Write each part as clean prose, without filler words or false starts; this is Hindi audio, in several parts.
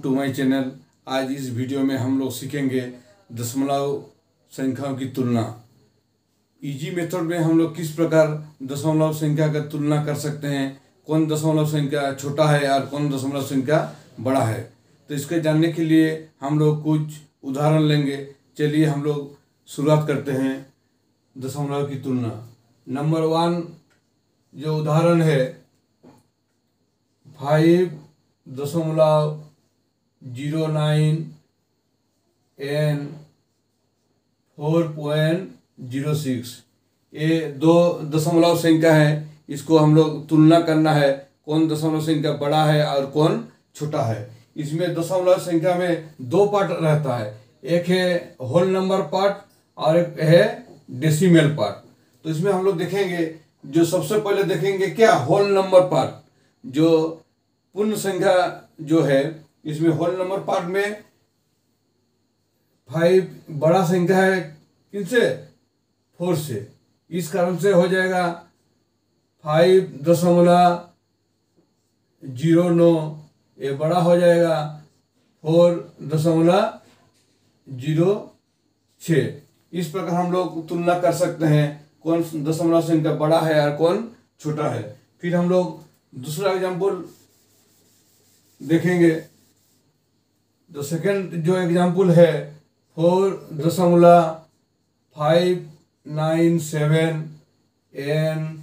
To my channel. आज इस वीडियो में हम लोग सीखेंगे दशमलव संख्याओं की तुलना। इजी मेथड में हम लोग किस प्रकार दशमलव संख्या का तुलना कर सकते हैं, कौन दशमलव संख्या छोटा है और कौन दशमलव संख्या बड़ा है। तो इसके जानने के लिए हम लोग कुछ उदाहरण लेंगे। चलिए हम लोग शुरुआत करते हैं दशमलव की तुलना। नंबर 1 जो उदाहरण है 5.09 and 4.06। ये दो दशमलव संख्या है, इसको हम लोग तुलना करना है कौन दशमलव संख्या बड़ा है और कौन छोटा है। इसमें दशमलव संख्या में दो पार्ट रहता है, एक है होल नंबर पार्ट और एक है डेसिमल पार्ट। तो इसमें हम लोग देखेंगे, जो सबसे पहले देखेंगे क्या, होल नंबर पार्ट। जो पूर्ण संख्या जो है इसमें होल नंबर पार्ट में 5 बड़ा संख्या है किनसे, 4 से। इस कारण से हो जाएगा 5.09, ये बड़ा हो जाएगा 4.06। इस प्रकार हम लोग तुलना कर सकते हैं कौन दशमलव संख्या बड़ा है और कौन छोटा है। फिर हम लोग दूसरा एग्जाम्पल देखेंगे। तो सेकंड जो एग्जाम्पल है 4.597 एंड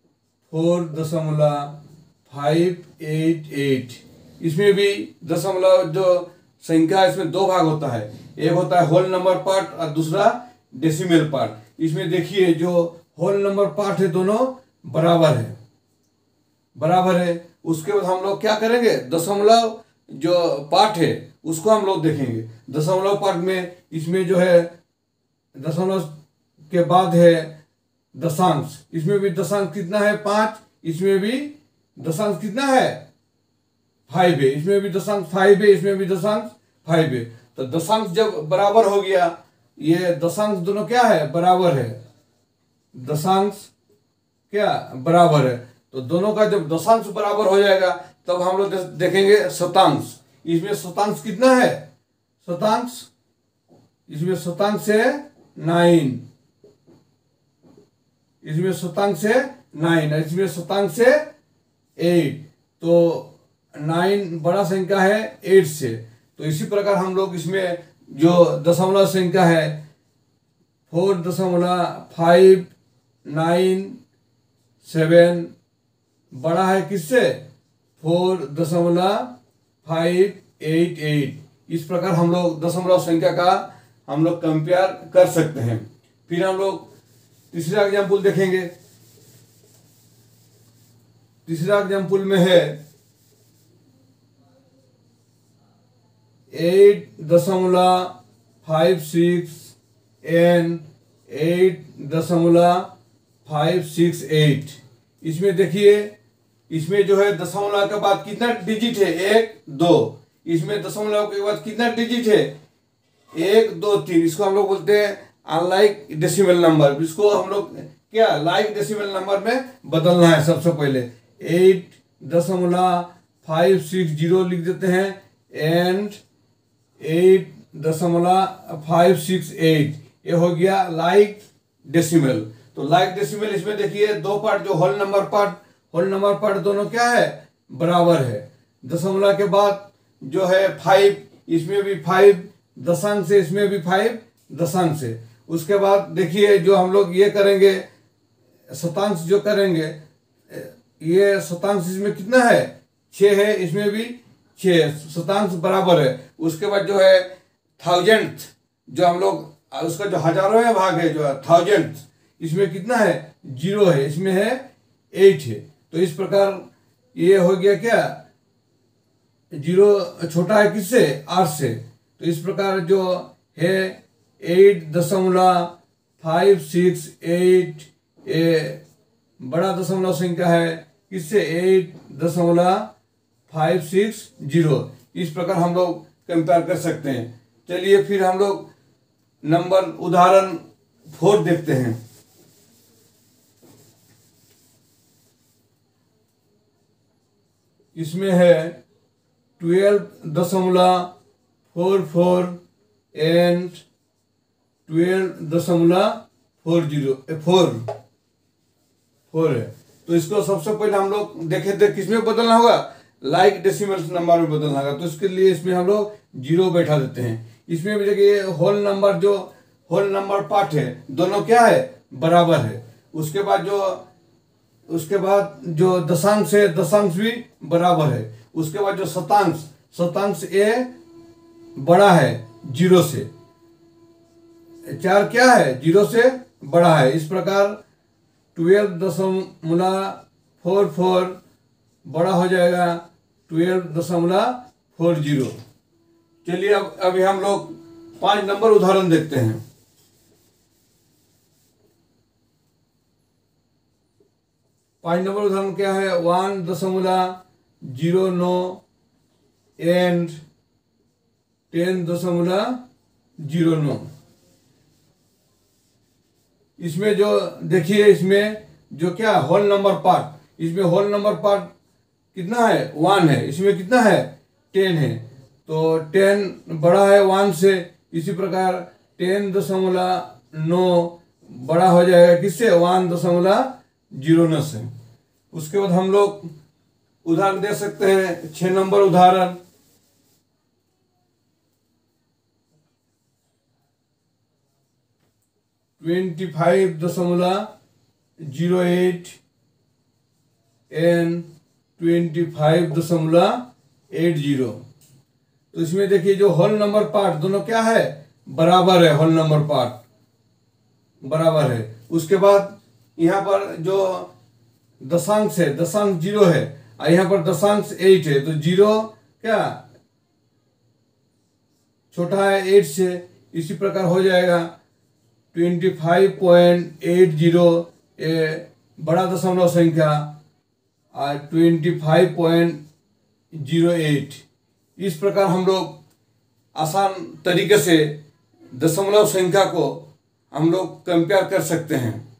4.588। इसमें भी दशमलव जो संख्या, इसमें दो भाग होता है, एक होता है होल नंबर पार्ट और दूसरा डेसिमल पार्ट। इसमें देखिए जो होल नंबर पार्ट है दोनों बराबर है। उसके बाद हम लोग क्या करेंगे, दशमलव जो पार्ट है उसको हम लोग देखेंगे। दशमलव पार्ट में इसमें जो है दशमलव के बाद है दशांश। इसमें भी दशांश कितना है, 5। इसमें भी दशांश कितना है, 5 है। इसमें भी दशांश 5 है, इसमें भी दशांश 5 है। तो दशांश जब बराबर हो गया, ये दशांश दोनों क्या है, बराबर है। दशांश क्या बराबर है, तो दोनों का जब दशांश बराबर हो जाएगा तब हम लोग देखेंगे शतांश। इसमें शतांश कितना है, शतांश, इसमें शतांश है 9, इसमें शतांश है 9, इसमें शतांश है 8। तो 9 बड़ा संख्या है 8 से। तो इसी प्रकार हम लोग इसमें जो दशमलव संख्या है 4.597 बड़ा है किससे, 4.588। इस प्रकार हम लोग दशमलव संख्या का हम लोग कंपेयर कर सकते हैं। फिर हम लोग तीसरा एग्जाम्पल देखेंगे। तीसरा एग्जाम्पल में है 8.56 एंड 8.568। इसमें देखिए, इसमें जो है दशमलव के बाद कितना डिजिट है, 1 2। इसमें दशमलव के बाद कितना डिजिट है, 1 2 3। इसको हम लोग बोलते हैं अनलाइक डेसिमल नंबर। इसको हम लोग क्या, लाइक डेसिमल नंबर में बदलना है। सबसे पहले 8.560 लिख देते हैं एंड 8.568। ये हो गया लाइक डेसिमल। तो लाइक डेसिमल इसमें देखिए दो पार्ट, जो होल नंबर पार्ट दोनों क्या है, बराबर है। दशमलव के बाद जो है 5, इसमें भी 5 दशांश से, इसमें भी 5 दशांश से। उसके बाद देखिए जो हम लोग ये करेंगे, शतांश जो करेंगे, ये शतांश इसमें कितना है, 6 है, इसमें भी 6, शतांश बराबर है। उसके बाद जो है थाउजेंड, जो हम लोग उसका जो हजारों भाग है, जो थाउजेंड, इसमें कितना है, 0 है, इसमें है 8 है। तो इस प्रकार ये हो गया क्या, 0 छोटा है किससे, 8 से। तो इस प्रकार जो है 8.568 ये बड़ा दशमलव संख्या है किससे, 8.560। इस प्रकार हम लोग कंपेयर कर सकते हैं। चलिए फिर हम लोग उदाहरण 4 देखते हैं। इसमें है 12.44 एंड 12.4 है। तो इसको सबसे पहले हम लोग देखे थे किसमें बदलना होगा, लाइक डेसिमल नंबर में बदलना होगा। तो इसके लिए इसमें हम लोग 0 बैठा देते हैं। इसमें भी देखिए होल नंबर, जो होल नंबर पार्ट है दोनों क्या है, बराबर है। उसके बाद जो दशांश है, दशांश भी बराबर है। उसके बाद जो शतांश, शतांश ए बड़ा है 0 से, 4 क्या है 0 से बड़ा है। इस प्रकार 12.44 बड़ा हो जाएगा 12.40। चलिए अब अभी हम लोग 5 नंबर उदाहरण देखते हैं। 5 नंबर उदाहरण क्या है, 1.09 एंड 10.09। इसमें जो देखिए, इसमें जो क्या होल नंबर पार्ट, इसमें होल नंबर पार्ट कितना है 1 है, इसमें कितना है 10 है। तो 10 बड़ा है 1 से, इसी प्रकार 10.9 बड़ा हो जाएगा किससे, 1.09 से। उसके बाद हम लोग उदाहरण दे सकते हैं 6 नंबर उदाहरण। 25.08 एंड 25.80। तो इसमें देखिए जो होल नंबर पार्ट दोनों क्या है, बराबर है, होल नंबर पार्ट बराबर है। उसके बाद यहाँ पर जो दशांश है, दशांश 0 है, और यहाँ पर दशांश 8 है। तो 0 क्या छोटा है 8 से, इसी प्रकार हो जाएगा 25.80 बड़ा दशमलव संख्या और 25.08। इस प्रकार हम लोग आसान तरीके से दशमलव संख्या को हम लोग कंपेयर कर सकते हैं।